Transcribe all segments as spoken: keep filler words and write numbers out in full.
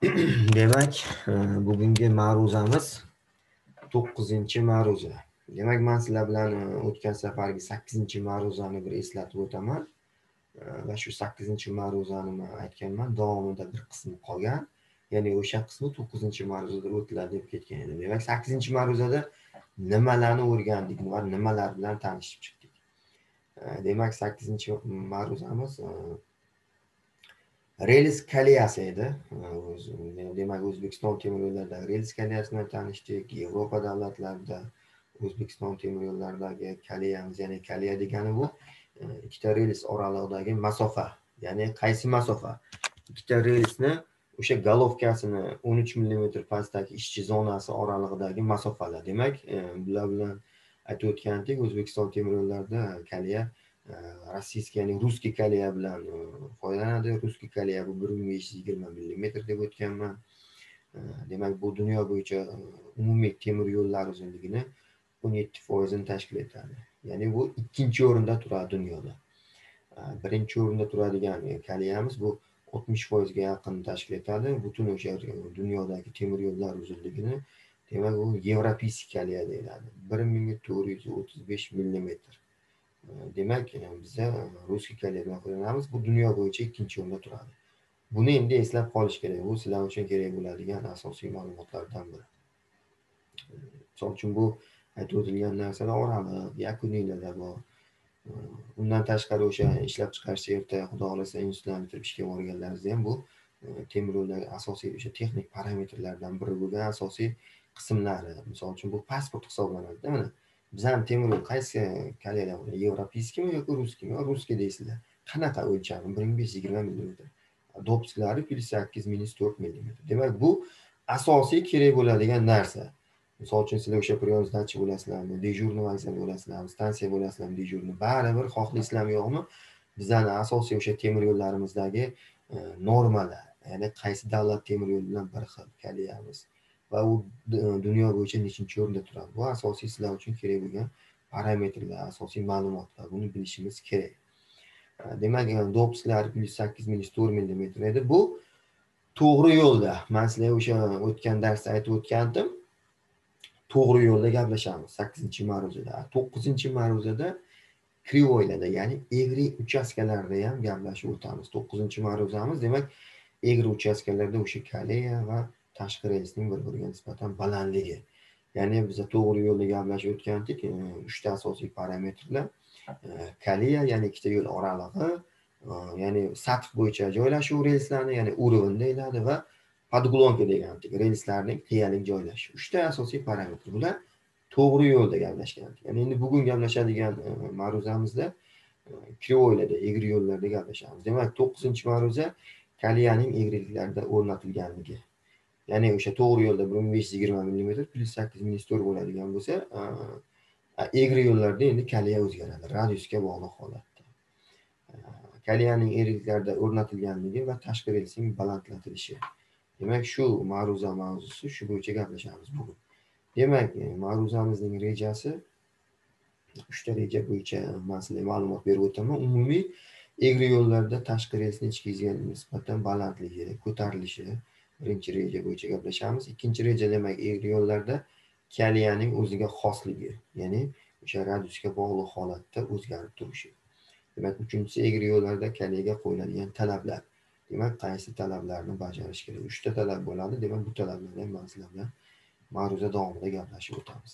Demak, e, bugungi ma'ruzamiz to'qqizinchi ma'ruza. Demak, men sizlar bilan e, o'tgan safargi sakkizinchi ma'ruzani bir eslatib o'taman. E, Va shu sakkizinchi ma'ruzani men aytganman, davomida bir qismi qolgan. Ya'ni o'sha qismi to'qqizinchi ma'ruzada o'tiladi deb ketgan edim. Demak, sakkizinchi ma'ruzada nimalarni o'rgandik va nimalar bilan tanishib chiqdik. E, Demak, sakkizinchi ma'ruzamiz e, Rels koleyasi edi. Demak, O'zbekiston temir yo'llaridagi rels koleyasi bilan tanishdik. Yevropa davlatlarida O'zbekiston temir yo'llaridagi koleyamiz, ya'ni koleya degani bu ikkita rels oralig'idagi masofa. Ya'ni qaysi masofa? Ikkita relsni o'sha golovkasini o'n uch millimetr pastdagi ishchi zonasi oralig'idagi masofalar. Demak, bular bilan aytib o'tgandik, O'zbekiston temir yo'llarida koleya rossiyskiy, ya'ni ruskiy koleya bilan foydalanadi. Ruskiy koleya bu bir ming besh yuz yigirma millimetr deb o'tganman. Demak, bu dunyo bo'yicha umumiy temir yo'llar uzunligini o'n yetti foizini tashkil etadi. Ya'ni bu ikkinchi o'rinda turadi dunyoda. Birinchi o'rinda turadigan koleyamiz bu oltmish foizga yaqin tashkil etadi. Butun o'sha dunyodagi temir yo'llar uzunligini, demak, u Yevropeyskiy koleya deyiladi. bir ming to'rt yuz o'ttiz besh millimetr. Demak, biza ruskiy koleya bilan foydalanamiz. Bu dunyo bo'yicha ikkinchi o'rinda turadi. Buni endi eslab qolish kerak. Bu sizlar uchun kerak bo'ladigan asosiy ma'lumotlardan biri. Misol uchun bu aytib o'tilgan narsalar oraliq, yakuniylarda bor. Undan tashqari o'sha ishlab chiqarishda erta xudo xohlasa institutlarni bitirib ishga borganlaringiz ham bu temir yo'ldagi asosiy o'sha texnik parametrlardan biri bo'lgan asosiy qismlari. Misol uchun bu pasport hisoblanadi. Mana bizning temir yo'l qaysi koleyalar bo'ladi? Yevropeyskiymi yoki ruskiymi? Ruskiy deysizlar. Qanaqa o'lchami? bir ming besh yuz yigirma millimetr. Dopsklari plyus sakkiz minus to'rt millimetr. Demak, bu asosiy kerak bo'ladigan narsa. Misol uchun sizlar o'sha priyomdachi bo'lasizlarmi, dejurni vokzal bo'lasizlarmi, stansiya bo'lasizlarmi, dejurni, baribir xohlaysizlarmi yo'qmi, bizning asosiy o'sha temir yo'llarimizdagi normalar, ya'ni qaysi davlat temir yo'li bilan bir xil koleyamiz va u dunyo bo'yicha nechinchi o'rinda turadi. Bu asosiy sizlar uchun kerak bo'lgan parametrlar, asosiy ma'lumotlar. Buni bilishimiz kerak. Demak, dopsklari plyus sakkiz minus to'rt millimetr edi. Bu to'g'ri yo'lda. Men sizlarga o'sha o'tgan darsda aytib o'tgandim. To'g'ri yo'lda gaplashamiz sakkizinchi ma'ruzada. to'qqizinchi ma'ruzada krivoylarda, ya'ni egri uchastkalarda ham gaplashib o'tamiz. to'qqizinchi ma'ruzamiz, demak, egri uchastkalarda o'sha koleya va tashqi relsning bir-biriga nisbatan balandligi. Ya'ni biz to'g'ri yo'lda gaplashib o'tgandik, uchta asosiy parametrlar. Koleya, ya'ni ikkita yo'l oralig'i, ya'ni sath bo'yicha joylashuv relslarni, ya'ni уровень deyiladi va podglonka degandik, relslarning qiyalik joylashuvi. Uchta asosiy parametr. Bular to'g'ri yo'lda gaplashgandik. Ya'ni endi bugun gaplashadigan ma'ruzamizda krivoylarda, egri yo'llarda gaplashamiz. Demak, to'qqizinchi ma'ruza koleyaning egriliklarda o'rnatilganligi. Ya'ni o'sha to'g'ri yo'lda bir ming besh yuz yigirma millimetr plyus sakkiz minus to'rt bo'ladigan bo'lsa, egri yo'llarda endi koleya o'zgaradi, radiusga bog'liq holatda. Koleyaning egriliklarda o'rnatilganligi va tashqi relsning balandlatilishi. Demak, shu ma'ruza mavzusi, shu bo'yicha gaplashamiz bugun. Demak, ma'ruzamizning rejasi uchta reja bo'yicha men sizlarga ma'lumot berib o'taman. Umumiy egri yo'llarda tashqi relsning ichki yuziga nisbatan balandligi, ko'tarilishi birinchi reja bo'yicha gaplashamiz. Ikkinchi reja, demak, egri yo'llarda koleyaning o'ziga xosligi, ya'ni o'sha radiusga bog'liq holatda o'zgarib turishi. Demak, uchinchisi egri yo'llarda koleyaga qo'yiladigan talablar. Demak, qaysi talablarni bajarish kerak? Uchta talab bo'ladi. Demak, bu talablarni ham men sizlar bilan ma'ruza davomida gaplashib o'tamiz.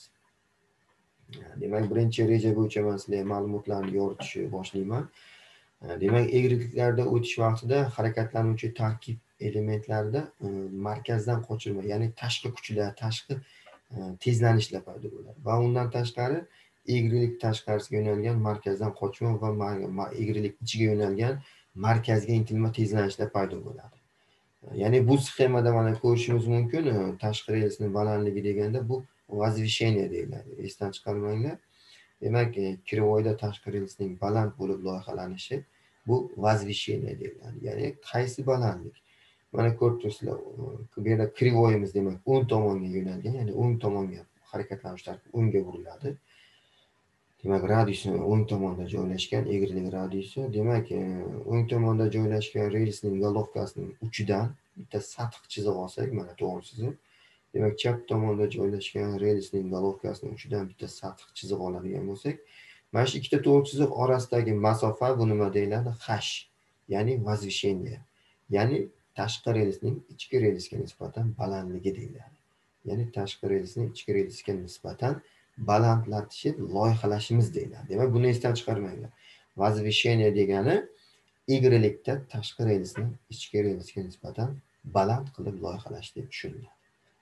Demak, birinchi reja bo'yicha men sizlarga ma'lumotlarni yoritishni boshlayman. Demak, egriliklarda o'tish vaqtida harakatlanuvchi tarkib elementlarida markazdan qochirma, ya'ni tashqi kuchlar, tashqi tezlanishlar paydo bo'ladi. Va undan tashqari egrilik tashqarisiga yo'nalgan markazdan qochma va egrilik ichiga yo'nalgan markazga intilma tezlanishlar paydo bo'ladi. Ya'ni bu sxemada mana ko'rishimiz mumkin. Tashqi relsning balandligi deganda bu возвышение deyiladi. Esdan chiqarmanglar. Demak, krivoyda tashqi relsning baland bo'lib loyihalanishi bu возвышение deyiladi. Ya'ni qaysi balandlik? Mana ko'rib turibsizlar, bu yerda krivoyimiz demak o'ng tomonga yo'nalgan, ya'ni o'ng tomonga harakatlanish tartibi o'ngga buriladi. Demak, radiusi o'ng tomonda joylashgan, egrilik radiusi. Demak, o'ng tomonda joylashgan relsning golovkasining uchidan bitta satiq chiziq olsak, mana to'g'ri chiziq. Demak, chap tomonda joylashgan relsning golovkasining uchidan bitta satiq chiziq oladigan bo'lsak, mana shu ikkita to'g'ri chiziq orasidagi masofa bu nima deyiladi? H, ya'ni возвышение. Ya'ni tashqi relsning ichki relsga nisbatan balandligi deyiladi. Ya'ni tashqi relsning ichki relsga nisbatan balandlatishib loyihalashimiz deyiladi. Demak, buni esdan chiqarmanglar. Возвышение degani egrilikda tashqi relsni ichki relsga nisbatan baland qilib loyihalash deb tushuniladi.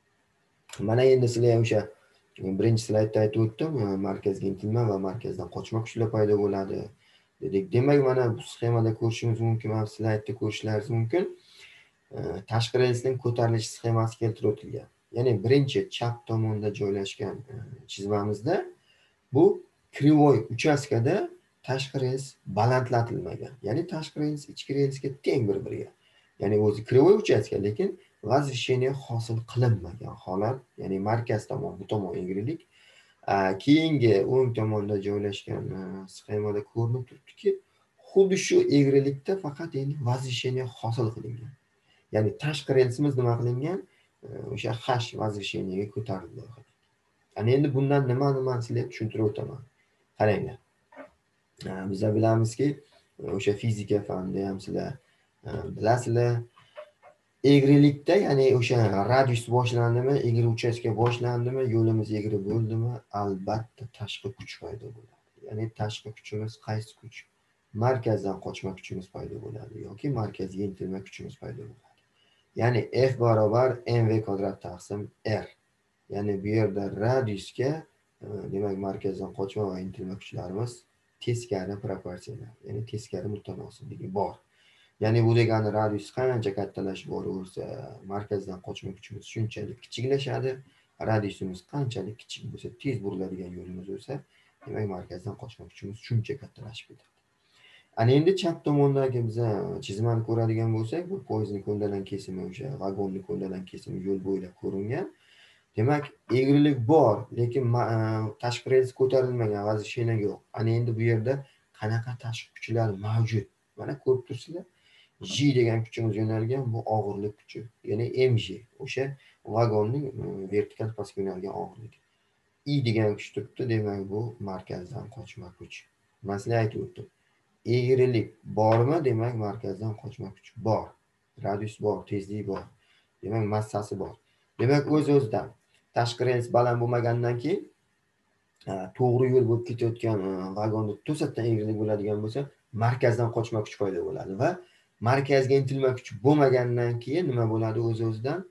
Mana endi sizlar ham o'sha birinchi slaydda aytib o'tdim, markazga intilma va markazdan qochma kuchlar paydo bo'ladi dedik. Demak, mana bu sxemada ko'rishimiz mumkin, mana slaydda ko'rishlaringiz mumkin. Tashqi relsning ko'tarilish sxemasi keltirib o'tilgan. Ya'ni birinchi chap tomonda joylashgan chizmamizda bu krivoy uchastkada tashqi rels balandlatilmagan. Ya'ni tashqi rels ichki relsga teng bir-biriga. Ya'ni o'zi krivoy uchastka, lekin возвышение hosil qilinmagan holat, ya'ni markaz tomon, bu tomon egrilik. Keyingi o'ng tomonda joylashgan sxemada ko'rinib turibdiki, xuddi shu egrilikda faqat endi возвышение hosil qilingan. Ya'ni tashqi relsimiz nima qilingan? O'sha H возвышениеga ko'tarildi. Ana endi bundan nima nimani sizlarga tushuntirib o'taman. Qaranglar. Biz bilamizki, o'sha fizika fanida ham sizlar bilasizlar, egrilikda, ya'ni o'sha radius boshlandimi, egri uchastka boshlandimi, yo'limiz egri bo'ldimi, albatta tashqi kuch paydo bo'ladi. Ya'ni tashqi kuchimiz qaysi kuch? Markazdan qochma kuchimiz paydo bo'ladi yoki markazga intilma kuchimiz paydo bo'ladi. Ya'ni F barobar mv kvadrat taqsim R. Ya'ni bu yerda radiusga, demak, markazdan qochma va intilma kuchlarimiz teskari proporsional, ya'ni teskari mutanosilligi bor. Ya'ni bu degani radius qancha kattalashib boraversa, markazdan qochma kuchimiz shunchalik kichiklashadi. Radiusimiz qanchalik kichik bo'lsa, tez buriladigan yo'limiz bo'lsa, demak, markazdan qochma kuchimiz shuncha kattalashib ketadi. Ana endi chap tomondagi biz chizmani ko'radigan bo'lsak, bu poyezdning ko'ndalang kesimi, o'sha vagonning ko'ndalang kesimi yo'l bo'ylab ko'ringan. Demak, egrilik bor, lekin tashqi rels ko'tarilmagan, возвышение yo'q. Ana endi bu yerda qanaqa tashqi kuchlar mavjud? Mana ko'rib turibsizlar. J degan kuchimiz yo'nalgan, bu og'irlik kuchi, ya'ni mg, o'sha vagonning vertikal pastga yo'nalgan og'irligi. I degan kuch turibdi, demak, bu markazdan qochma kuch. Men sizlarga aytib o'tdim. Egrilik bormi? Demak, markazdan qochma kuch bor. Radius bor, tezlik bor. Demak, massasi bor. Demak, o'z-o'zidan tashqi rels baland bo'lmagandan keyin to'g'ri yo'l bo'lib ketayotgan vagonda to'satdan egrilik bo'ladigan bo'lsa, markazdan qochma kuch paydo bo'ladi va markazga intilma kuch bo'lmagandan keyin nima bo'ladi? O'z-o'zidan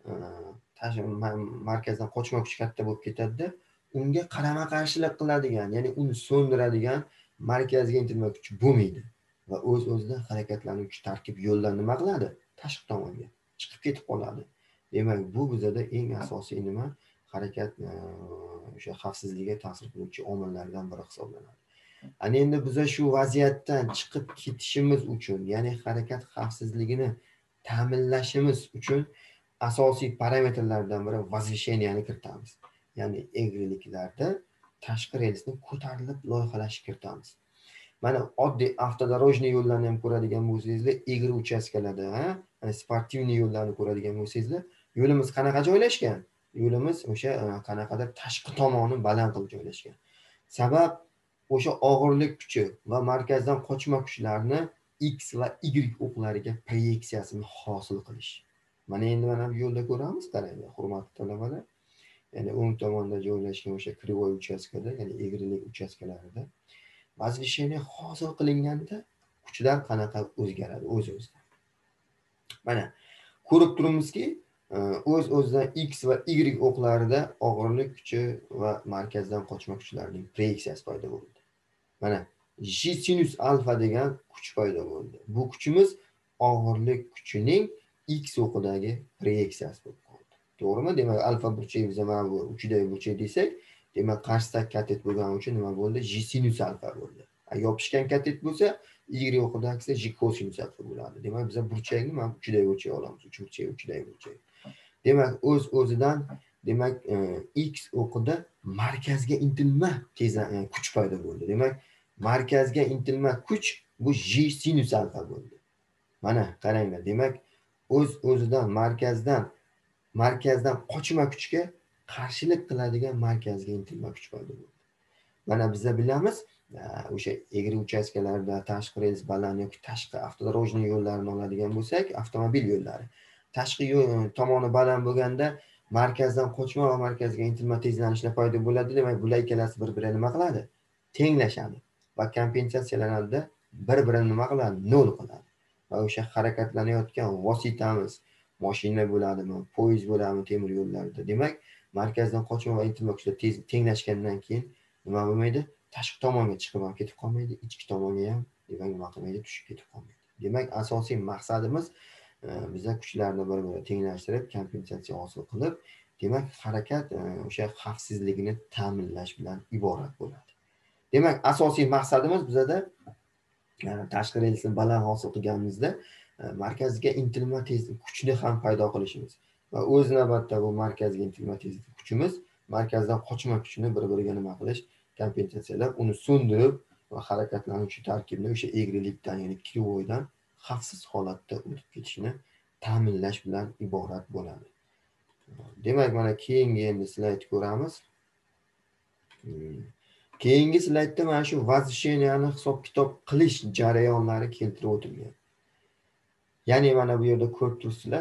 markazdan qochma kuch katta bo'lib ketadi-da, unga qarama-qarshilik qiladigan, ya'ni uni so'ndiradigan markazga intilma kuch bo'lmaydi va o'z-o'zidan harakatlanuvchi tarkib yo'ldan nima qiladi? Tashqi tomonga chiqib ketib qoladi. Demak, bu bizda eng asosiy nima? Harakat o'sha xavfsizligiga ta'sir qiluvchi omillardan biri hisoblanadi. Ana endi biz shu vaziyatdan chiqib ketishimiz uchun, ya'ni harakat xavfsizligini ta'minlashimiz uchun asosiy parametrlardan biri возвышениеni kiritamiz. Ya'ni egriliklarda tashqi relsni ko'tarilib loyihalashni kiritamiz. Mana oddiy avtodorojniy yo'llarni ham ko'radigan bo'lsangizlar, egri uchastkalarda, ha, sportivniy yo'llarni ko'radigan bo'lsangizlar, yo'limiz qanaqa joylashgan? Yo'limiz o'sha qanaqadir tashqi tomoni baland qilib joylashgan. Sabab o'sha og'irlik kuchi va markazdan qochma kuchlarni X va Y o'qlariga proyeksiyasini hosil qilish. Mana endi mana bu yo'lda ko'ramiz, qaranglar, hurmatli talabalar. Ya'ni o'ng tomonda joylashgan o'sha krivoy uchastkada, ya'ni egrilik uchastkalarida возвышение hosil qilinganda kuchlar qanaqa o'zgaradi o'z-o'zidan. Mana ko'rib turibmizki, o'z-o'zidan X va Y o'qlarida og'irlik kuchi va markazdan qochma kuchlarning proyeksiyasi paydo bo'ldi. Mana J sinus alfa degan kuch paydo bo'ldi. Bu kuchimiz og'irlik kuchining X o'qidagi proyeksiyasi bo'lib qoldi. To'g'rimi? Demak, alfa burchayi biz mana bu uchdagi burchak desak, demak, qarshidagi katet bo'lgani uchun nima bo'ldi? J sinus alfa bo'ldi. Yopishgan katet bo'lsa, Y o'qidagisi J kosinus alfa bo'ladi. Demak, biz burchakni mana uchdagi burchak olamiz. uch burchak, uchdagi burchak. Demak, o'z-o'zidan, demak, X o'qida markazga intilma kuch paydo bo'ldi. Demak, markazga intilma kuch bu J sinus alfa bo'ldi. Mana qaranglar, demak, o'z o'zidan markazdan markazdan qochma kuchga qarshilik qiladigan markazga intilma kuch paydo bo'ldi. Mana biza bilamiz, o'sha egri uchastkalarda tashqi rels baland yoki tashqi avtodorojniy yo'llarini oladigan bo'lsak, avtomobil yo'llari. Tashqi yo'l tomoni baland bo'lganda markazdan qochma va markazga intilma tezlanishlar paydo bo'ladi. Demak, bular ikkalasi bir-birini nima qiladi? Tenglashadi va kompensatsiyalanadi, bir-birini nima qiladi? Nol qiladi. Va o'sha harakatlanayotgan vositamiz, mashina bo'ladimi, poyezd bo'ladimi temir yo'llarda. Demak, markazdan qochma va intilma kuchlar tez tenglashgandan keyin nima bo'lmaydi? Tashqi tomonga chiqib ham ketib qolmaydi, ichki tomonga ham demak nima qilmaydi? Tushib ketib qolmaydi. Demak, asosiy maqsadimiz biza kuchlarni bir-biriga tenglashtirib, kompensatsiya hosil qilib, demak, harakat o'sha xavfsizligini ta'minlash bilan iborat bo'ladi. Demak, asosiy maqsadimiz bizada tashqi relsni baland hosil qilganimizda markazga intilma tezlik kuchni ham paydo qilishimiz va o'z navbatida bu markazga intilma tezlik kuchimiz markazdan qochma kuchini bir-biriga nima qilish, kompensatsiyalab, uni so'ndirib va harakatlanuvchi tarkibni o'sha egrilikdan, ya'ni krivoydan xavfsiz holatda o'tib ketishini ta'minlash bilan iborat bo'ladi. Demak, mana keyingi endi slayd ko'ramiz. Keyingi slaydda mana shu vazisheniyani hisob-kitob qilish jarayonlari keltirib o'tilgan. Ya'ni mana bu yerda ko'rib turibsizlar,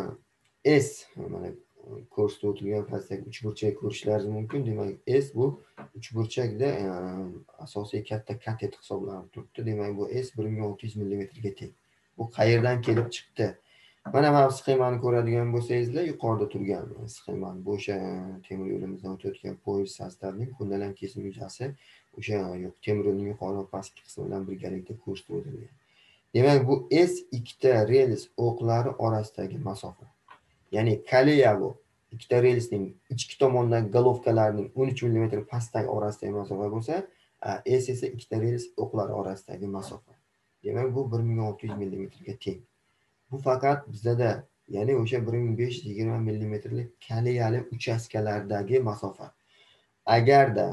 S mana ko'rsatib o'tilgan pastdagi uchburchak ko'rishlaringiz mumkin. Demak, S bu uchburchakda asosiy katta katet hisoblanib turibdi. Demak, bu S bir ming olti yuz millimetrga teng. Bu qayerdan kelib chiqdi? Mana bu sxemani ko'radigan bo'lsangizlar, yuqorida turgan sxemani, bu o'sha temir yo'limizdan o'tayotgan poyezd sostavining ko'ndalang kesim yuzasi o'sha temir yo'lning yuqori va pastki qismi bilan birgalikda ko'rsatib o'tilgan. Demak, bu S ikkita rels o'qlari orasidagi masofa. Ya'ni kolleya bu ikkita relsning ichki tomondagi golovkalarining o'n uch millimetr pastdagi orasidagi masofa bo'lsa, S esa ikkita rels o'qlari orasidagi masofa. Demak, bu bir ming olti yuz millimetrga teng. Bu faqat bizda, ya'ni o'sha bir ming besh yuz yigirma millimetrlik kolleyali uchastkalardagi masofa. Agarda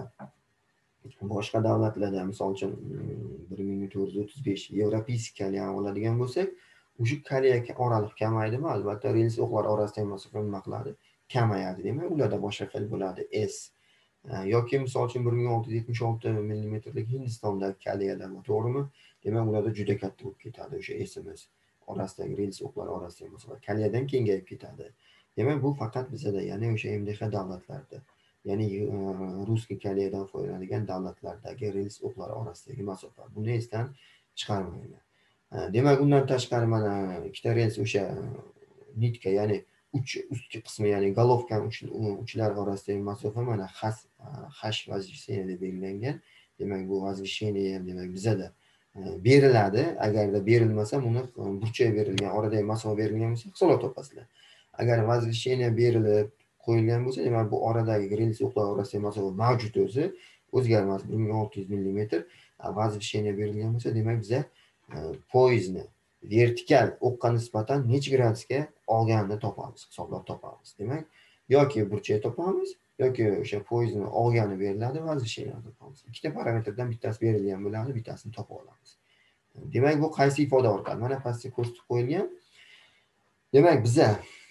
boshqa davlatlarda, misol uchun bir ming to'rt yuz o'ttiz besh yevropeyskiy kolleyani oladigan bo'lsak, o'sha kolleya oraliq kamaydimi? Albatta, rels o'qlar orasidagi masofa nima qiladi? Kamayadi. Demak, ularda boshqa xil bo'ladi S. Yoki misol uchun bir ming olti yuz yetmish olti millimetrlik Hindistondagi kolleyalar bor, to'g'rimi? Demak, ularda juda katta bo'lib ketadi o'sha S'imiz. Orasidagi rels o'qlar orasidagi masofa kolleyadan kengayib ketadi. Demak, bu faqat bizda, ya'ni o'sha M D H davlatlarda, ya'ni ruskiy kolleyadan foydalanadigan davlatlardagi rels o'qlari orasidagi masofa. Buni esdan chiqarmayman. Demak, undan tashqari mana ikkita rels o'sha nitka, ya'ni uch ustki qismi, ya'ni golovka uchlar orasidagi masofa mana H vazifasi deb belgilangan. Demak, bu vazifani ham demak bizda beriladi. Agarda berilmasa, buni burchak berilgan, oradagi masofa berilgan bo'lsa, hisoblab topasizlar. Agar vazifani berilib qo'yilgan bo'lsa, demak bu oradagi rels o'qlar orasidagi masofa mavjud o'zi, o'zgarmas bir ming olti yuz millimetr. Vazifani berilgan bo'lsa, demak biz poyezdni vertikal o'qqa nisbatan necha gradusga olganini topamiz, hisoblab topamiz. Demak, yoki burchak topamiz, yoki o'sha poyezdni olgani beriladi, vazifani topamiz. Ikkita parametrdan bittasi berilgan bo'ladi, bittasini topib olamiz. Demak, bu qaysi ifoda orqali? Mana pastga ko'rsatib qo'yilgan. Demak, biza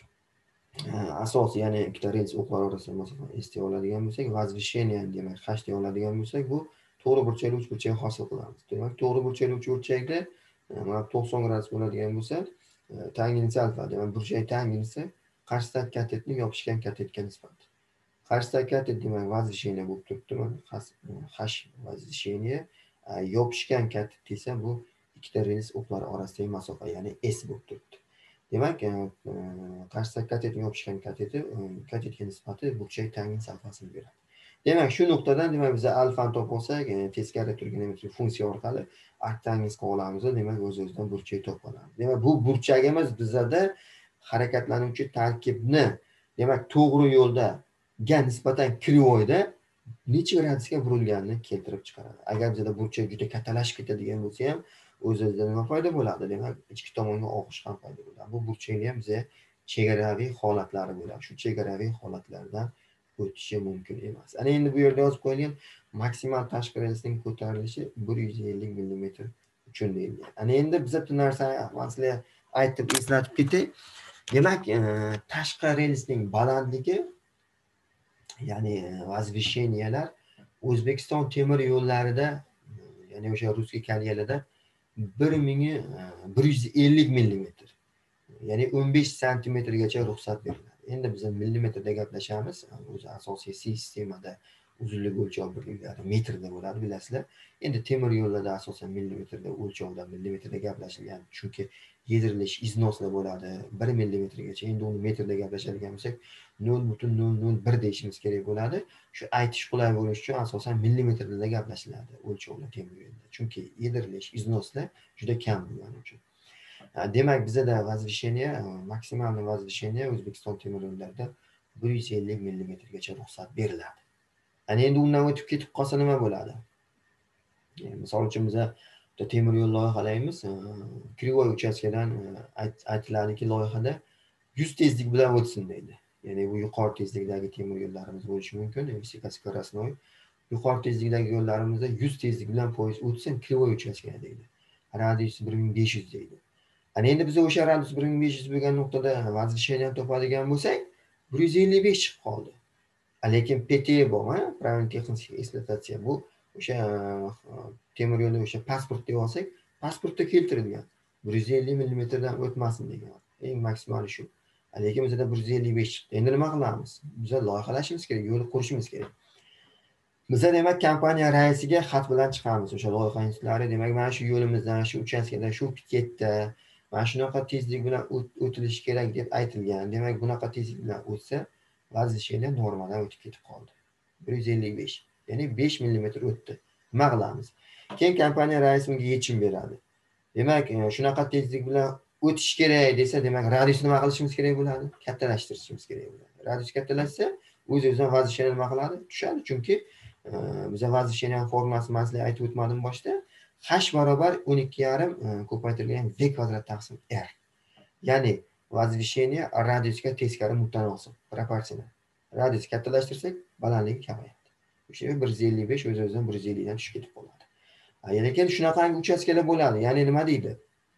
asosiy, ya'ni ikkita rels o'qlar orasida masofani S deb oladigan bo'lsak, vazifani ham demak H deb oladigan bo'lsak, bu to'g'ri burchakli uchburchak hosil qilamiz. Demak, to'g'ri burchakli uchburchakda mana to'qson gradus bo'ladigan bo'lsa, tangens alfa, demak burchak tangensi qarshidagi katetning yopishgan katetga nisbati. Qarshidagi katet demak vazifani bo'lib turibdi. Mana H vazifani, yopishgan katet esa bu ikkita rels o'qlari orasidagi masofa, ya'ni S bo'lib turibdi. Demak, qarshidagi katetning yopishgan kateti katetga nisbati burchak tangens alfasini beradi. Demak, shu nuqtadan demak biz alfani topib olsak, teskari trigonometrik funksiya orqali arctangens olamiz, demak o'z-o'zidan burchak topib olamiz. Demak, bu burchagimiz bizda harakatlanuvchi tarkibni, demak, to'g'ri yo'lda ga nisbatan krivoyda necha gradusga burilganini keltirib chiqaradi. Agar bizda burchak juda kattalashib ketadigan bo'lsa ham, o'z-o'zidan nima foyda bo'ladi? Demak, ichki tomonga og'ish ham foyda bo'ladi. Bu burchakning ham bizga chegaraviy holatlari bo'ladi. Shu chegaraviy holatlardan o'tishi mumkin emas. Ana endi bu yerda yozib qo'yilgan maksimal tashqi relsning ko'tarilishi bir yuz ellik millimetr uchun deyilgan. Ana endi biz bu narsani masalan aytib eslatib ketay. Demak, tashqi relsning balandligi, ya'ni vazvisheniyalar O'zbekiston temir yo'llarida, ya'ni o'sha Ruskiy kolyelarda bir ming bir yuz ellik millimetr, ya'ni o'n besh santimetrgacha ruxsat beriladi. Endi biz millimetrda gaplashamiz. O'zi asosiy sistemada uzunlik o'lchov birliklari metrda bo'ladi, bilasizlar. Endi temir yo'llarda asosan millimetrda o'lchovda, millimetrda gaplashilgan. Chunki yedirilish, iznoslar bo'ladi bir millimetrgacha. Endi uni metrda gaplashadigan bo'lsak, nol butun nol nol bir deyishimiz kerak bo'ladi. Shu aytish qulay bo'lishi uchun asosan millimetrda gaplashiladi o'lchovlar temir yo'lda. Chunki yedirilish, iznoslar juda kam bo'lgani uchun. Demak, bizada vazvisheniya, maksimal vazvisheniya O'zbekiston temir yo'llarida bir yuz ellik millimetrgacha ruxsat beriladi. Ana endi undan o'tib ketib qolsa nima bo'ladi? Misol uchun biz temir yo'l loyihalaymiz. Krivoy uchastkadan aytiladiki, loyihada yuz tezlik bilan o'tsin deydi. Ya'ni bu yuqori tezlikdagi temir yo'llarimiz bo'lishi mumkin. Vysokoskorostnoy yuqori tezlikdagi yo'llarimizda yuz tezlik bilan poyezd o'tsin Krivoy uchastkada deydi. Radiusi bir ming besh yuz deydi. Ana endi biz o'sha radius bir ming besh yuz bo'lgan nuqtada vazvisheniya topadigan bo'lsak, bir yuz ellik besh chiqib qoldi. Lekin P T E bu, ha, правильно texnik ekspluatatsiya bu o'sha temir yo'lda o'sha pasport deb olsak, pasportda keltirilgan bir yuz ellik millimetrdan o'tmasin degan. Eng maksimali shu. Lekin bizda bir yuz ellik besh chiqdi. Endi nima qilamiz? Biz loyihalashimiz kerak, yo'l qurishimiz kerak. Biz demak kompaniya raisiga xat bilan chiqamiz. O'sha loyiha institutlari, demak, mana shu yo'limizdan, shu uchastkada, shu piketda mana shunaqa tezlik bilan o'tilishi kerak deb aytilgan. Demak, bunaqa tezlik bilan o'tsa, vazvisheniya normadan o'tib ketib qoldi. bir yuz ellik besh, ya'ni besh millimetr o'tdi. Nima qilamiz? Keyin kompaniya raisi unga yechim beradi. Demak, shunaqa tezlik bilan o'tish kerak desa, demak, radiusni nima qilishimiz kerak bo'ladi? Kattalashtirishimiz kerak bo'ladi. Radius kattalashsa, o'z-o'zidan vazvisheniya nima qiladi? Tushadi. Chunki biz vazvisheniya formulasini man sizlarga aytib o'tmadim boshda. H barobar o'n ikki yarim ko'paytirilgan v kvadrat taqsim r. Ya'ni vazvisheniya radiusga teskari mutanosib, proporsional. Radius kattalashtirsak, balandligi kamayadi. O'sha bir yuz ellik besh o'z-o'zidan bir yuz ellik dan tushib ketib qoladi. Lekin shunaqangi uchastkalar bo'ladi. Ya'ni nima deydi?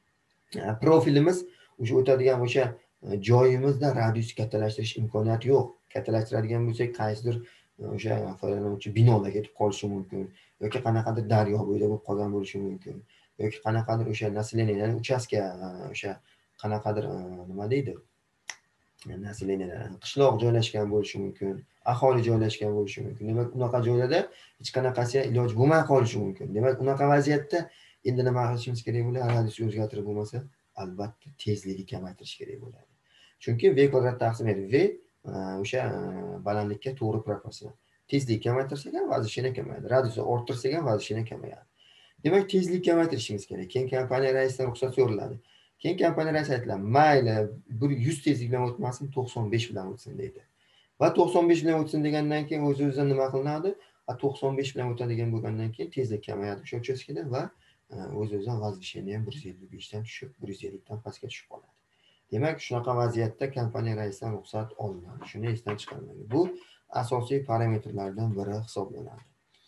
Profilimiz o'sha o'tadigan o'sha joyimizda radius kattalashtirish imkoniyati yo'q. Kattalashtiradigan bo'lsak, qaysidir o'sha foydalanuvchi binolar ketib qolishi mumkin yoki qanaqadir daryo bo'yida bo'lib qolgan bo'lishi mumkin yoki qanaqadir o'sha nasleniya, ya'ni uchastka o'sha qanaqadir nima deydi? Nasleniya, qishloq joylashgan bo'lishi mumkin, aholi joylashgan bo'lishi mumkin. Demak, unaqa joylarda hech qanaqasi iloj bo'lmay qolishi mumkin. Demak, unaqa vaziyatda endi nima qilishimiz kerak bo'ladi? Radiusni o'zgartirib bo'lmasa, albatta tezlikni kamaytirish kerak bo'ladi. Chunki v kvadrat taqsim r, v o'sha balandlikka to'g'ri proporsional. Tezlik kamaytirsak ham vazvisheniya kamayadi. Radiusni orttirsak ham vazvisheniya kamayadi. Demak, tezlik kamaytirishimiz kerak. Keyin kompaniya raisidan ruxsat so'raladi. Keyin kompaniya raisi aytadi, mayli, bir yuz tezlik bilan o'tmasin, to'qson besh bilan o'tsin deydi. Va to'qson besh bilan o'tsin degandan keyin o'z-o'zidan nima qilinadi? to'qson besh bilan o'tadigan bo'lgandan keyin tezlik kamayadi o'sha uchastkada va o'z-o'zidan vazvisheniya bir yuz ellik besh dan tushib, bir yuz ellik dan pastga tushib qoladi. Demak, shunaqa vaziyatda kompaniya raisidan ruxsat olinadi. Shuni esdan chiqarmang. Bu asosiy parametrlardan biri hisoblanadi.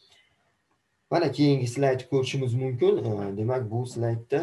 Mana keyingi slaydni ko'rishimiz mumkin. Demak, bu slaydda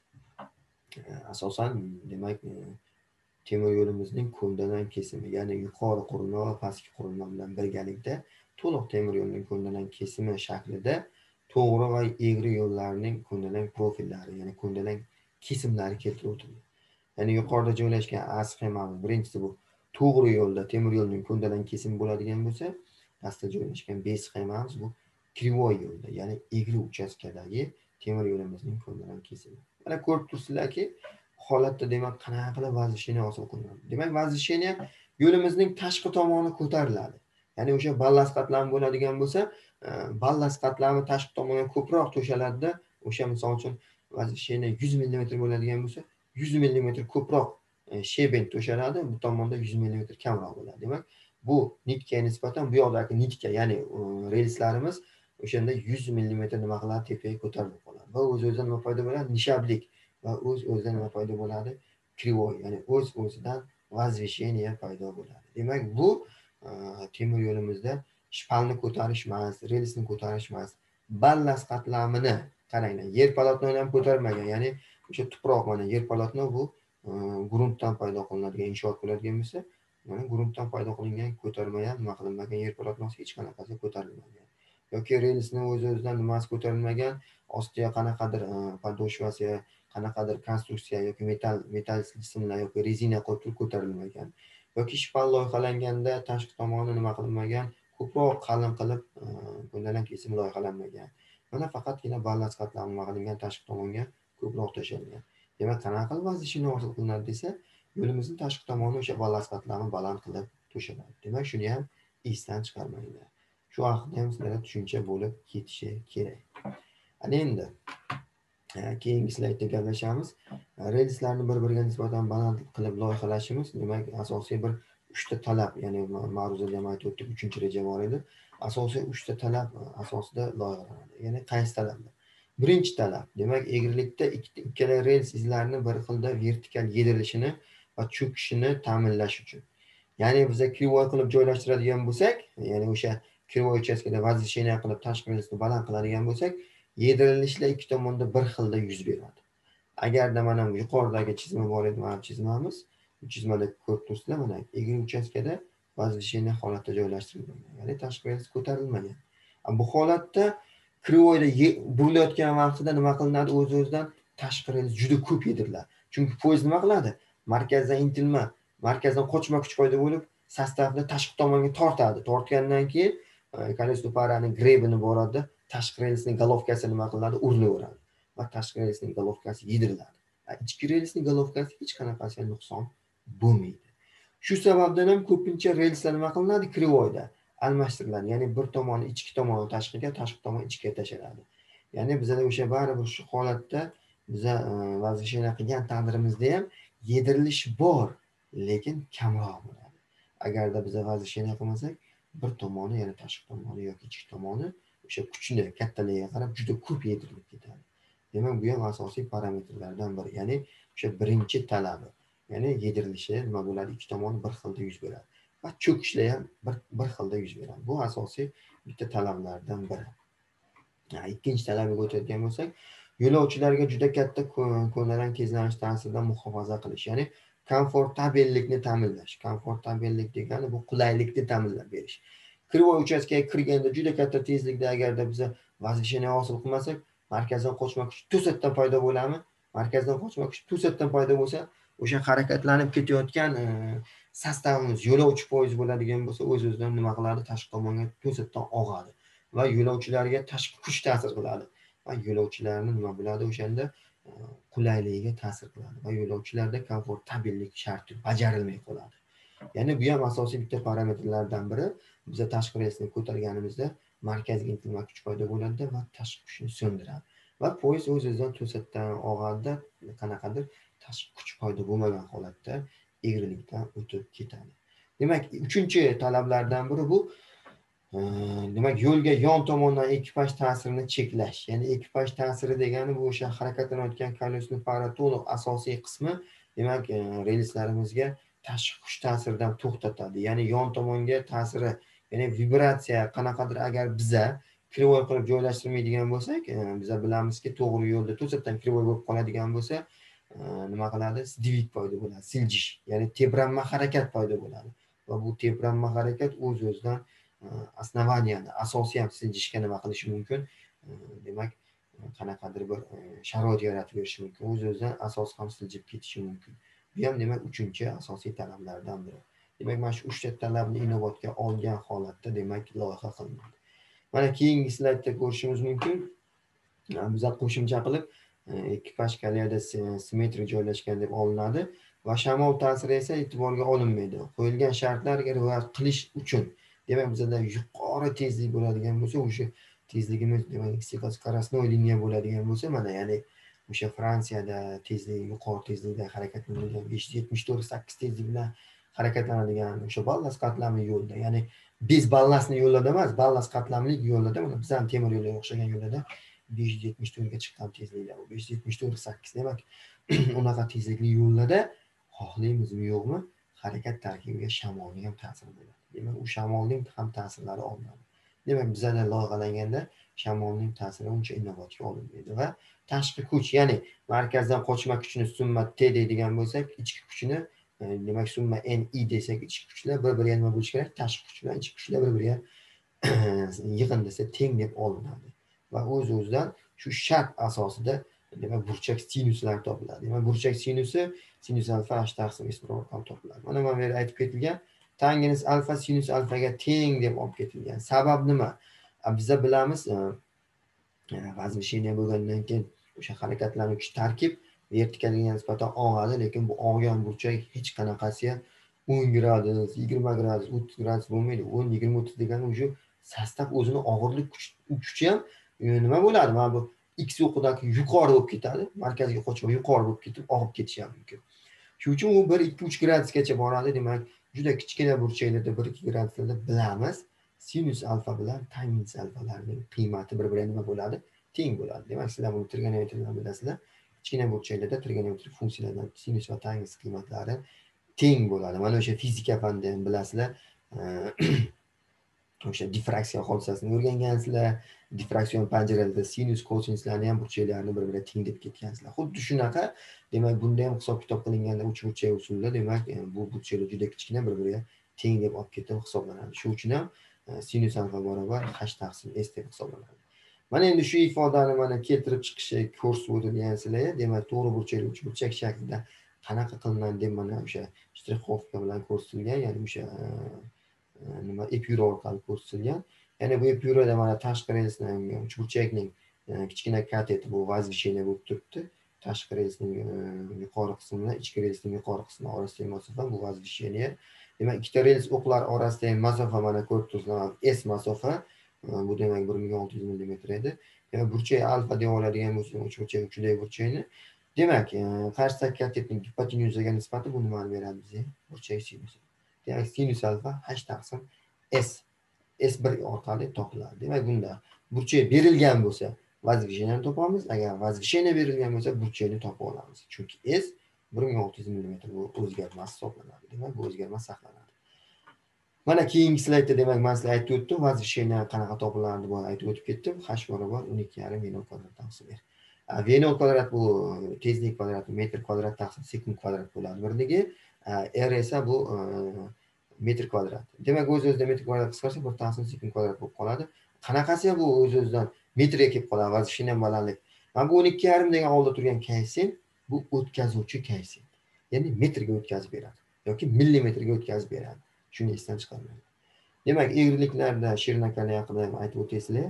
asosan demak temir yo'limizning ko'ndalang kesimi, ya'ni yuqori qurilma va pastki qurilma bilan birgalikda to'liq temir yo'lning ko'ndalang kesimi shaklida to'g'ri va egri yo'llarning ko'ndalang profillari, ya'ni ko'ndalang kesimlari keltirib o'tilgan. Ya'ni yuqorida joylashgan A sxemamiz birinchisi bu to'g'ri yo'lda temir yo'lning ko'ndalang kesimi bo'ladigan bo'lsa, pastda joylashgan B sxemamiz bu krivoy yo'lda, ya'ni egri uchastkadagi temir yo'limizning ko'ndalang kesimi. Mana ko'rib turibsizlarki, holatda demak qanaqa qilib vazvisheniya hosil qilinadi. Demak, vazvisheniya yo'limizning tashqi tomoni ko'tariladi. Ya'ni o'sha ballast qatlami bo'ladigan bo'lsa, ballast qatlami tashqi tomonga ko'proq to'shaladida, o'sha misol uchun vazvisheniya yuz millimetr bo'ladigan bo'lsa, yuz millimetr ko'proq sheben to'shaladi, bu tomonda yuz millimetr kamroq bo'ladi. Demak, bu nitkaga nisbatan bu yoqdagi nitka, ya'ni relslarimiz o'shanda yuz millimetr nima qiladi, tepaga ko'tarilib qoladi. Va o'z-o'zidan nima paydo bo'ladi? Nishablik va o'z-o'zidan nima paydo bo'ladi? Krivoy, ya'ni o'z-o'zidan vazvisheniya paydo bo'ladi. Demak, bu temir yo'limizda shpalni ko'tarish emas, relsni ko'tarish emas, ballast qatlamini qaranglar, yer polotnoni ham ko'tarmagan, ya'ni o'sha tuproq, mana yer polotno bu gruntdan paydo qilinadigan inshoot bo'ladigan bo'lsa, mana gruntdan paydo qilingan ko'tarma ham nima qilinmagan, yer platnosida hech qanaqasi ko'tarilmagan. Yoki relsni o'z-o'zidan nimasi ko'tarilmagan, ostiga qanaqadir podoshvasi, qanaqadir konstruksiya yoki metal metal simlar yoki rezina qo'yib ko'tarilmagan. Yoki shpal loyihalanganda tashqi tomoni nima qilinmagan, ko'proq qalin qilib bundan kesim loyihalanmagan. Mana faqatgina ballast qatlami nima qilingan, tashqi tomonga ko'proq tashalgan. Demak, qanaqa qilib vazishini hosil qilinadi desa, yo'limizning tashqi tomoni o'sha ballast qatlami baland qilib to'shaladi. Demak, shuni ham esdan chiqarmanglar. Shu haqida ham sizlarga tushuncha bo'lib ketishi kerak. Ana endi keyingi slaydda gaplashamiz. Relslarni bir-biriga nisbatan baland qilib loyihalashimiz, demak, asosiy bir uchta talab, ya'ni ma'ruzada ham aytib o'tdik, uchinchi reja bor edi. Asosiy uchta talab asosida loyihalanadi. Ya'ni qaysi talablar? Birinchi talab, demak, egrilikda ikkala rels izlarini bir xilda vertikal yedirilishini va cho'kishini ta'minlash uchun. Ya'ni biz krivoy qilib joylashtiradigan bo'lsak, ya'ni o'sha krivoy uchastkada vazisheniya qilib tashqi relsni baland qiladigan bo'lsak, yedirilishlar ikki tomonda bir xilda yuz beradi. Agarda mana yuqoridagi chizma bor edi, mana chizmamiz, bu chizmada ko'rib turibsizlar, mana egri uchastkada vazisheniya holatda joylashtirilgan. Ya'ni tashqi rels ko'tarilmagan. Bu holatda krivoyda burilayotgan vaqtida nima qilinadi? O'z-o'zidan tashqi rels juda ko'p yediriladi. Chunki poyezd nima qiladi? Markazdan intilma, markazdan qochma kuch paydo bo'lib, sostavni tashqi tomonga tortadi. Tortgandan keyin koleso paraning grebini boradi, tashqi relsning golovkasi nima qilinadi? Urilaveradi va tashqi relsning golovkasi yediriladi. Ichki relsning golovkasi hech qanaqasiga nuqson bo'lmaydi. Shu sababdan ham ko'pincha relslar nima qilinadi? Krivoyda almashtiriladi. Ya'ni bir tomoni ichki tomoni tashqiga, tashqi tomoni ichkiga tashaladi. Ya'ni bizda o'sha baribir shu holatda biza vazisheniya qilgan taqdirimizda ham yedirilish bor, lekin kamroq bo'ladi. Agarda biz vazisheniya qilmasak, bir tomoni, ya'ni tashqi tomoni yoki ichki tomoni o'sha kuchni kattaligiga qarab juda ko'p yedirilib ketadi. Demak, bu ham asosiy parametrlardan biri. Ya'ni o'sha birinchi talabi. Ya'ni yedirilishi nima bo'ladi? Ikki tomoni bir xilda yuz beradi. Va cho'kishlar ham bir bir xilda yuz beradi. Bu asosiy bitta talablardan biri. Ikkinchi talabga o'tadigan bo'lsak, yo'lovchilarga juda katta ko'narang tezlanish ta'siridan muhofaza qilish, ya'ni komfortabellikni ta'minlash. Komfortabellik degani bu qulaylikni ta'minlab berish. Krivoy uchastkaga kirganda juda katta tezlikda agarda biz vazisheniya hosil qilmasak, markazdan qochma kuch to'satdan paydo bo'ladimi? Markazdan qochma kuch to'satdan paydo bo'lsa, o'sha harakatlanib ketayotgan sostavimiz yo'lovchi poyezd bo'ladigan bo'lsa, o'z-o'zidan nima qiladi? Tashqi tomonga to'satdan og'adi va yo'lovchilarga tashqi kuch ta'sir qiladi. Va yo'lovchilarning nima bo'ladi? O'shanda qulayligiga ta'sir qiladi va yo'lovchilarda komfortabellik sharti bajarilmay qoladi. Ya'ni bu ham asosiy bitta parametrlardan biri. Biz tashqi relsni ko'targanimizda markazga intilma kuch paydo bo'ladi va tashqi kuchni so'ndiradi. Va poyezd o'z-o'zidan to'satdan og'adi, qanaqadir tashqi kuch paydo bo'lmagan holatda egrilikdan o'tib ketadi. Demak, uchinchi talablardan biri bu demak, yo'lga yon tomondan ekipaj ta'sirini cheklash. Ya'ni ekipaj ta'siri degani bu o'sha harakatlanayotgan kolesni para to'liq asosiy qismi, demak, relslarimizga tashqi kuch ta'siridan to'xtatadi. Ya'ni yon tomonga ta'siri, ya'ni vibratsiya qanaqadir agar biza krivoy qilib joylashtirmaydigan bo'lsak, biza bilamizki, to'g'ri yo'lda to'satdan krivoy bo'lib qoladigan bo'lsa, nima qiladi? Sdvig paydo bo'ladi, siljish, ya'ni tebranma harakat paydo bo'ladi. Va bu tebranma harakat o'z-o'zidan основанияni, asosiy ham siljishga nima qilishi mumkin? Demak, qanaqadir bir sharoit yaratib berishi mumkin. O'z-o'zidan asos ham siljib ketishi mumkin. Bu ham demak uchinchi asosiy talablardan biri. Demak, mana shu uchta talabni inobatga olgan holatda demak loyiha qilinadi. Mana keyingi slaydda ko'rishimiz mumkin. Biz qo'shimcha qilib ekipaj kalyada simmetrik joylashgan deb olinadi va shamol ta'siri esa e'tiborga olinmaydi. Qo'yilgan shartlarga rioya qilish uchun, demak, bizda yuqori tezlik bo'ladigan bo'lsa, o'sha tezligimiz demak skorostnoy liniya bo'ladigan bo'lsa, mana ya'ni o'sha Fransiyada tezlik yuqori tezlikda harakatlanadigan besh yuz yetmish to'rt sakkiz tezlik bilan harakatlanadigan o'sha ballast qatlamli yo'lda, ya'ni bez ballastli yo'llarda emas, ballast qatlamli yo'llarda, mana bizning temir yo'lga o'xshagan yo'llarda besh yuz yetmish to'rt ga chiqqan tezliklar, bu besh yuz yetmish to'rt sakkiz, demak, unaqa tezlikli yo'llarda xohlaymizmi yo'qmi, harakat tarkibiga shamolning ham ta'siri bo'ladi. Demak, u shamolning ham ta'sirlari olinadi. Demak, bizada loyihalanganda shamolning ta'siri uncha inobatga olinmaydi va tashqi kuch, ya'ni markazdan qochma kuchini summa T deydigan bo'lsak, ichki kuchini e, demak summa N I desak, ichki kuchlar bir-biriga nima bo'lishi kerak? Tashqi kuch bilan ichki kuchlar bir-biriga yig'in desa teng deb olinadi. Va o'z-o'zidan shu shart asosida demak burchak sinuslar topiladi. Demak, burchak sinusi sinus alfa h taqsim s orqali topiladi. Mana mana bu yerda aytib ketilgan tangens alfa sinus alfaga teng deb olib ketilgan. Sabab nima? Biza bilamiz, vazmisheniya bo'lgandan keyin o'sha harakatlanuvchi tarkib vertikalga nisbatan og'adi, lekin bu og'gan burchak hech qanaqasiga o'n gradus, yigirma gradus, o'ttiz gradus bo'lmaydi. o'n, yigirma, o'ttiz degani o'sha sostav o'zini og'irlik kuchi ham nima bo'ladi? Mana bu x o'qidagi yuqori bo'lib ketadi, markazga qochib yuqori bo'lib ketib, og'ib ketishi ham mumkin. Shuning uchun u bir, ikki, uch gradusgacha boradi. Demak, juda kichkina burchaklarda bir, ikki graduslarda bilamiz, sinus alfa bilan tangens alfalarning qiymati bir-biriga nima bo'ladi? Teng bo'ladi. Demak, sizlar buni trigonometriyadan bilasizlar. Kichkina burchaklarda trigonometrik funksiyalardan sinus va tangens qiymatlari teng bo'ladi. Mana o'sha fizika fanidan bilasizlar. O'sha diffraksiya hodisasini o'rgangansizlar. Diffraksion panjaralarda sinus, kosinuslarni ham burchaklarini bir-biriga teng deb ketgansizlar. Xuddi shunaqa, demak, bunda ham hisob-kitob qilinganda uch burchak usulida, demak, bu burchaklar juda kichkina bir-biriga teng deb olib ketib hisoblanadi. Shuning uchun ham sinus alfa barobar h taqsim s deb hisoblanadi. Mana endi shu ifodani mana keltirib chiqishi ko'rsatib o'tilgansizlar, demak, to'g'ri burchakli uch burchak shaklida qanaqa qilinadi deb mana o'sha shtrixovka bilan ko'rsatilgan, ya'ni o'sha nima epyura orqali ko'rsatilgan. Ya'ni bu epyurada mana tashqi relsning uch burchakning kichkina kateti bu vazvisheniya bo'lib turibdi. Tashqi relsning yuqori qismi bilan ichki relsning yuqori qismi orasidagi masofa bu vazvisheniya. Demak, ikkita rels o'qlar orasidagi masofa mana ko'rib turibsizlar, S masofa. Bu demak bir ming olti yuz millimetr edi. Demak, burchak alfa deb oladigan bo'lsak, uch burchak uchidagi burchakni. Demak, qarshidagi katetning gipotenuzaga nisbati bu nimani beradi bizga? Burchak sinusi. Demak, sinus alfa h taqsim s s bir orqali topiladi. Demak, bunda burchak berilgan bo'lsa, vazvisheniyani topamiz. Agar vazvisheniya berilgan bo'lsa, burchakni topib olamiz. Chunki s bir ming olti yuz millimetr bu o'zgarmas hisoblanadi. Demak, bu o'zgarmas saqlanadi. Mana keyingi slaydda demak, men sizlarga aytib o'tdim, vazvisheniya qanaqa topiladi deb aytib o'tib ketdim. H barobar o'n ikki yarim v nol kvadrat taqsim r. v nol kvadrat bu tezlik kvadrati metr kvadrat taqsim sekund kvadrat bo'ladi birligi. R esa bu metr kvadrat. Demak, o'z-o'zidan metr kvadrat qisqarsa bir taqsim sekund kvadrat bo'lib qoladi. Qanaqasi bu o'z-o'zidan metrga kelib qoladi vazvisheniya balandlik. Mana bu o'n ikki yarim degan oldida turgan koeffitsient bu o'tkazuvchi koeffitsient. Ya'ni metrga o'tkazib beradi yoki millimetrga o'tkazib beradi. Shuni esdan chiqarmang. Demak, egriliklarda Shirnakaliya haqida ham aytib o'tasizlar.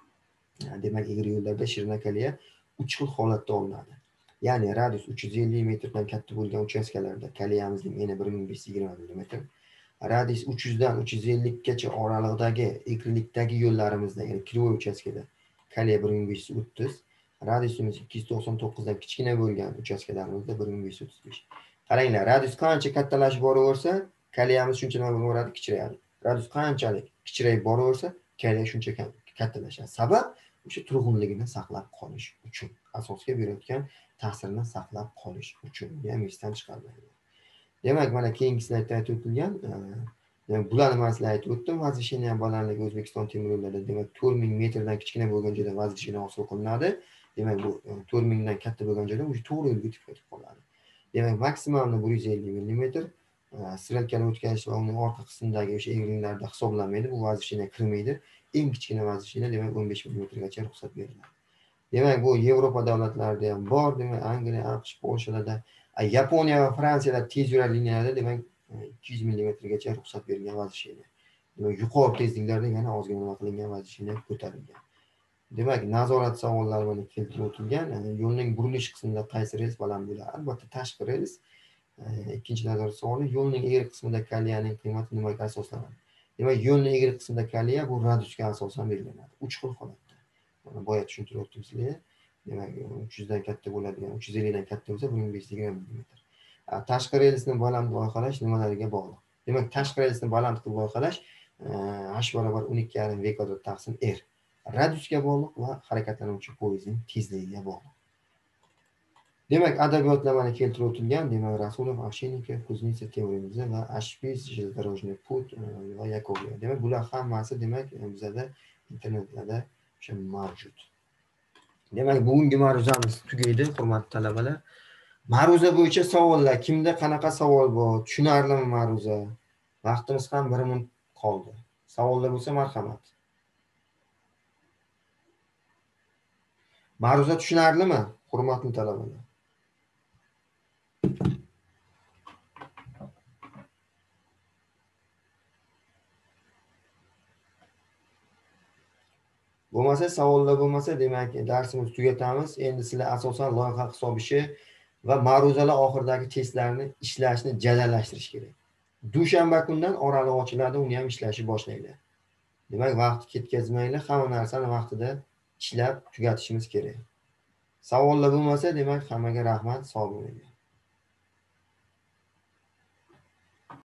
Demak, egri yo'llarda Shirnakaliya uch xil holatda olinadi. Ya'ni radius uch yuz ellik metrdan katta bo'lgan uchastkalarda kaliyamizning eni bir ming besh yuz yigirma millimetr. Radius uch yuz dan uch yuz ellik gacha oralig'idagi egrilikdagi yo'llarimizda, ya'ni kilovoy uchastkada kaliya bir ming besh yuz o'ttiz, radiusimiz ikki yuz to'qson to'qqiz dan kichkina bo'lgan uchastkalarimizda bir ming besh yuz o'ttiz besh. Qaranglar, radius qancha kattalashib boraversa, kaliyamiz shuncha nima bo'laveradi, kichrayadi. Radius qanchalik kichrayib boraversa, kaliya shuncha kattalashadi. Sabab o'sha turg'unligini saqlab qolish uchun, asosga berayotgan ta'sirini saqlab qolish uchun. Ham esdan chiqarmaydi. Demak, mana keyingi slaydda aytib o'tilgan, bularni men sizlarga aytib o'tdim. Vazvisheniya balandligi O'zbekiston temir yo'llarida demak to'rt ming metrdan kichkina bo'lgan joyda vazvisheniya hosil qilinadi. Demak, bu to'rt ming dan katta bo'lgan joyda o'sha to'g'ri yo'lga o'tib qoladi. Demak, maksimumni bir yuz ellik millimetr strelkani o'tkazish va uning orqa qismidagi o'sha egriliklarda hisoblanmaydi. Bu vazvisheniya kirmaydi. Eng kichkina vazvisheniya demak o'n besh millimetrgacha ruxsat beriladi. Demak, bu Yevropa davlatlarida ham bor, demak, Angliya, AQSh, Polshada, Yaponiya va Fransiyada tez yo'l liniyalarida demak ikki yuz millimetrgacha ruxsat berilgan vazvisheniya. Demak, yuqori tezliklarda yana ozgina nima qilingan vazvisheniya ko'tarilgan. Demak, nazorat savollari mana keltirib o'tilgan. Yo'lning burilish qismida qaysi rels baland bo'ladi? Albatta, tashqi rels. Ikkinchi nazorat savoli, yo'lning egri qismida kaliyaning qiymati nimaga asoslanadi? Demak, yo'lning egri qismida kaliya bu radiusga asosan belgilanadi. uch xil holatda. Mana boya tushuntirib o'tdim sizlarga. Demak, uch yuz dan katta bo'ladigan, uch yuz ellik dan katta bo'lsa bir ming besh yuz yigirma millimetr. Tashqi relsni baland loyihalash nimalariga bog'liq? Demak, tashqi relsni baland qilib loyihalash h barobar o'n ikki yarim v kvadrat taqsim r. Radiusga bog'liq va harakatlanuvchi poyezdning tezligiga bog'liq. Demak, adabiyotlamani keltirib o'tilgan, demak, Rasulov, Ovshennikov, Kuznetsov, Temuriyadze va Ashpis, Железнодорожный put va Yakovlev. Demak, bular hammasi demak bizada internetlarda o'sha mavjud. Demak, bugungi ma'ruzamiz tugaydi, hurmatli talabalar. Ma'ruza bo'yicha savollar, kimda qanaqa savol bor? Tushunarlimi ma'ruza? Vaqtimiz ham bir minut qoldi. Savollar bo'lsa marhamat. Ma'ruza tushunarlimi, hurmatli talabalar? Bo'lmasa, savollar bo'lmasa, demak, darsimizni tugatamiz. Endi sizlar asosan loyiha hisob ishi va ma'ruzalar oxiridagi testlarni ishlashni jadallashtirish kerak. Dushanba kundan oraliq ochiladi, uni ham ishlashni boshlaydi. Demak, vaqt ketkazmaylik, hamma narsani vaqtida ishlab tugatishimiz kerak. Savollar bo'lmasa, demak, hammaga rahmat, sog' bo'ling.